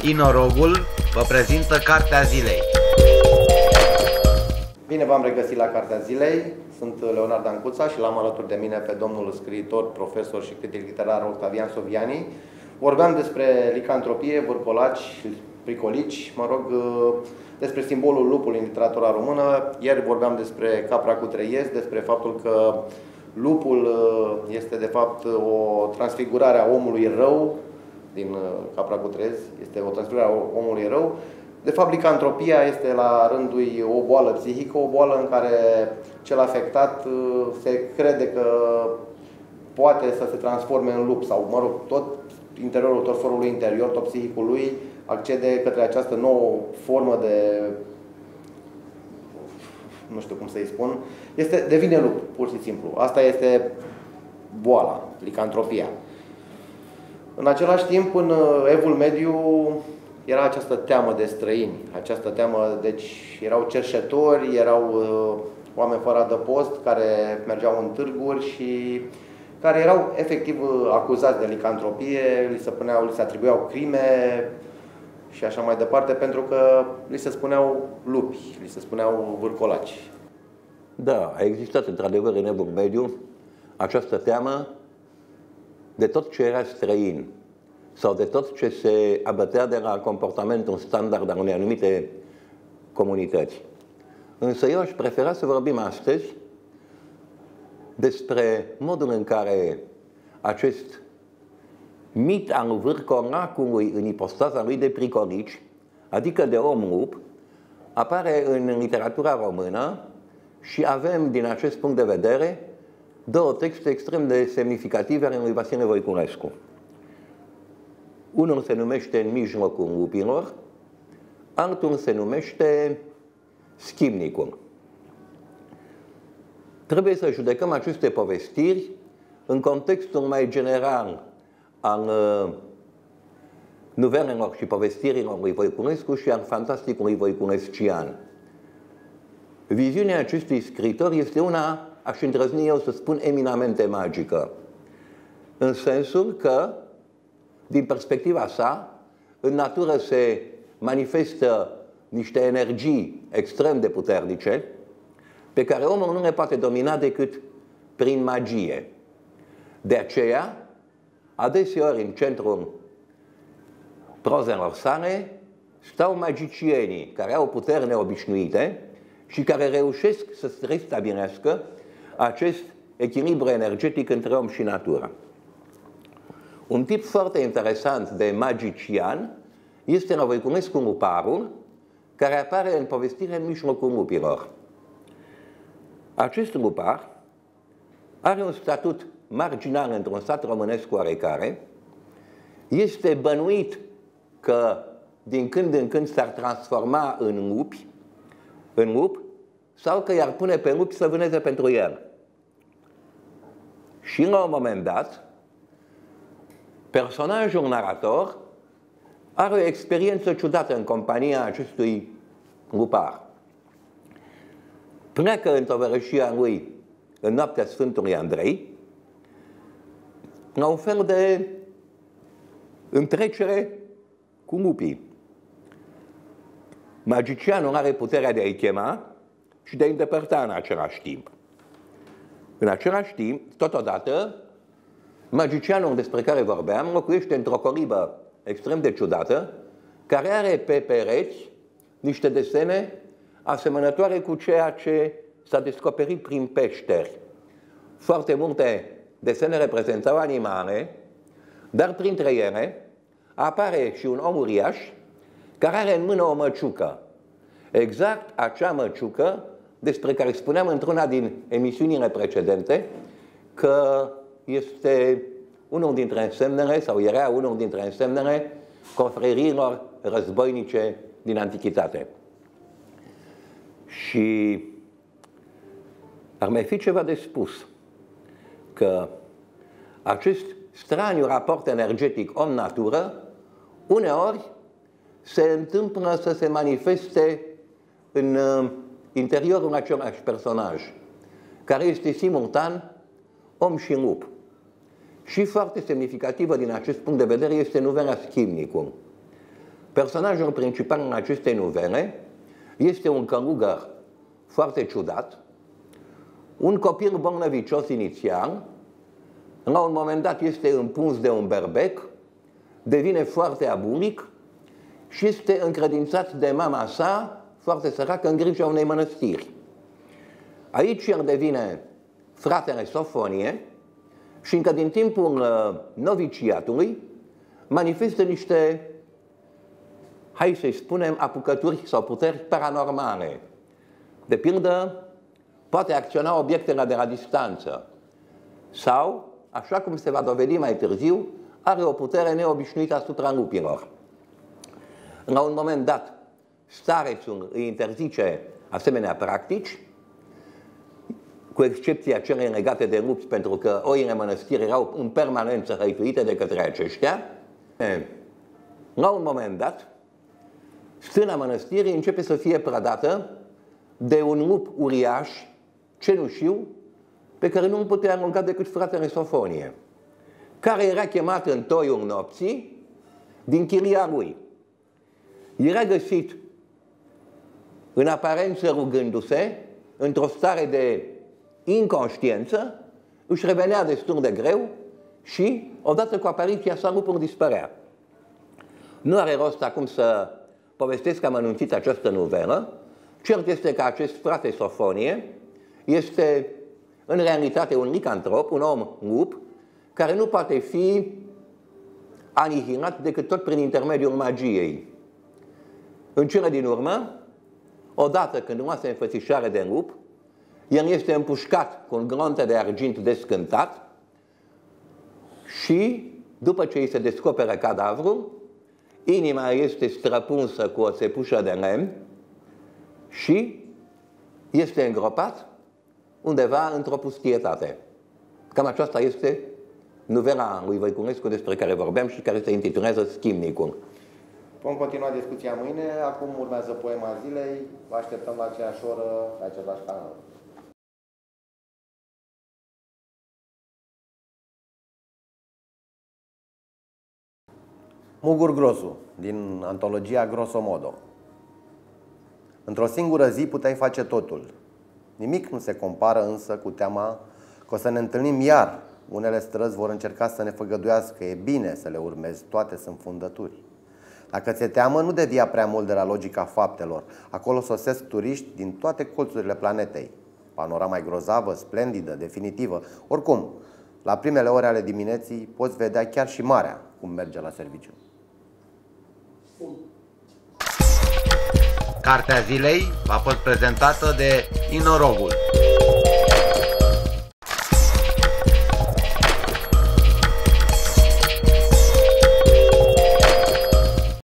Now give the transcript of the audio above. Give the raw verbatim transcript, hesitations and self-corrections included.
Inorogul vă prezintă Cartea Zilei. Bine v-am regăsit la Cartea Zilei. Sunt Leonard Ancuța și l-am alături de mine pe domnul scriitor, profesor și critic literar Octavian Soviani. Vorbeam despre licantropie, vârcolaci, pricolici, mă rog, despre simbolul lupului în literatura română. Ieri vorbeam despre capra cu trei iezi, despre faptul că lupul este de fapt o transfigurare a omului rău, din capra cu trei iezi, este o transfigurare a omului rău. De fapt, licantropia este la rândul ei o boală psihică, o boală în care cel afectat se crede că poate să se transforme în lup sau, mă rog, tot interiorul, tot forul interior, tot psihicul lui accede către această nouă formă de, nu știu cum să-i spun, este, devine lup, pur și simplu. Asta este boala, licantropia. În același timp, în Evul Mediu era această teamă de străini, această teamă, deci erau cerșetori, erau uh, oameni fără adăpost care mergeau în târguri și care erau efectiv acuzați de licantropie, li se, puneau, li se atribuiau crime și așa mai departe, pentru că li se spuneau lupi, li se spuneau vârcolaci. Da, a existat într-adevăr în Evul Mediu această teamă de tot ce era străin sau de tot ce se abătea de la comportamentul standard al unei anumite comunități. Însă eu aș prefera să vorbim astăzi despre modul în care acest mit al vârcolacului în ipostaza lui de pricolici, adică de om lup, apare în literatura română și avem, din acest punct de vedere, două texte extrem de semnificative ale lui Vasile Voiculescu. Unul se numește În mijlocul lupilor, altul se numește Schimnicul. Trebuie să judecăm aceste povestiri în contextul mai general al uh, nuvelelor și povestirilor lui Voiculescu și al fantasticului voiculescian. Viziunea acestui scriitor este una, aș îndrăzni eu să spun, eminamente magică, în sensul că, din perspectiva sa, în natură se manifestă niște energii extrem de puternice pe care omul nu le poate domina decât prin magie. De aceea, adeseori în centrul prozelor sale stau magicienii care au puteri neobișnuite și care reușesc să restabilească acest echilibru energetic între om și natură. Un tip foarte interesant de magician este la Voiculescu luparul, care apare în povestire În mijlocul lupilor. Acest lupar are un statut marginal într-un stat românesc oarecare, este bănuit că din când în când s-ar transforma în lupi, în lup, sau că i-ar pune pe lupi să vâneze pentru el. Și la un moment dat, personajul narator are o experiență ciudată în compania acestui lupar. Pleacă în tovărășia lui în noaptea Sfântului Andrei la un fel de întrecere cu lupii. Magicianul are puterea de a-i chema și de a-i îndepărta în același timp. În același timp, totodată, magicianul despre care vorbeam locuiește într-o colibă extrem de ciudată, care are pe pereți niște desene asemănătoare cu ceea ce s-a descoperit prin peșteri. Foarte multe desene reprezentau animale, dar printre ele apare și un om uriaș care are în mână o măciucă. Exact acea măciucă despre care spuneam într-una din emisiunile precedente că este unul dintre însemnele, sau era unul dintre însemnele confreriilor războinice din Antichitate. Și ar mai fi ceva de spus, că acest straniu raport energetic om-natură uneori se întâmplă să se manifeste în interiorul același personaj, care este simultan om și lup. Și foarte semnificativă din acest punct de vedere este nuvela Schimnicul. Personajul principal în aceste novele este un călugăr foarte ciudat, un copil bolnăvicios inițial, la un moment dat este împuns de un berbec, devine foarte abulic și este încredințat de mama sa, foarte săracă, în grija unei mănăstiri. Aici el devine fratele Sofonie și încă din timpul noviciatului manifestă niște, hai să-i spunem, apucături sau puteri paranormale. De pildă, poate acționa obiectele de la distanță sau, așa cum se va dovedi mai târziu, are o putere neobișnuită asupra lupilor. La un moment dat, starețul îi interzice asemenea practici, cu excepția celei legate de lupi, pentru că oile mănăstirii erau în permanență hăituite de către aceștia. La un moment dat, stâna mănăstirii începe să fie prădată de un lup uriaș, cenușiu, pe care nu îl putea arunca decât fratele Sofonie, care era chemat în toiul nopții din chilia lui. Era găsit în aparență rugându-se, într-o stare de inconștiență, își revenea destul de greu și, odată cu apariția sa, lupul dispărea. Nu are rost acum să povestesc că am anunțit această novelă. Cert este că acest frate Sofonie este în realitate un licantrop, un om lup, care nu poate fi anihilat decât tot prin intermediul magiei. În cele din urmă, odată când luase înfățișare de lup, el este împușcat cu un glonte de argint descântat și, după ce îi se descoperă cadavrul, inima este străpunsă cu o țepușă de lemn și este îngropat undeva într-o pustietate. Cam aceasta este novela lui Voiculescu despre care vorbeam și care se intitulează Schimnicul. Vom continua discuția mâine. Acum urmează poema zilei. Vă așteptăm la aceeași oră, la același canal. Mugur Grosu, din antologia Grosomodo. Într-o singură zi puteai face totul. Nimic nu se compară însă cu teama că o să ne întâlnim iar. Unele străzi vor încerca să ne făgăduiască. E bine să le urmezi, toate sunt fundături. Dacă ți-e teamă, nu devia prea mult de la logica faptelor. Acolo sosesc turiști din toate colțurile planetei. Panorama e grozavă, splendidă, definitivă. Oricum, la primele ore ale dimineții poți vedea chiar și marea cum merge la serviciu. Cartea zilei a fost prezentată de Inorogul.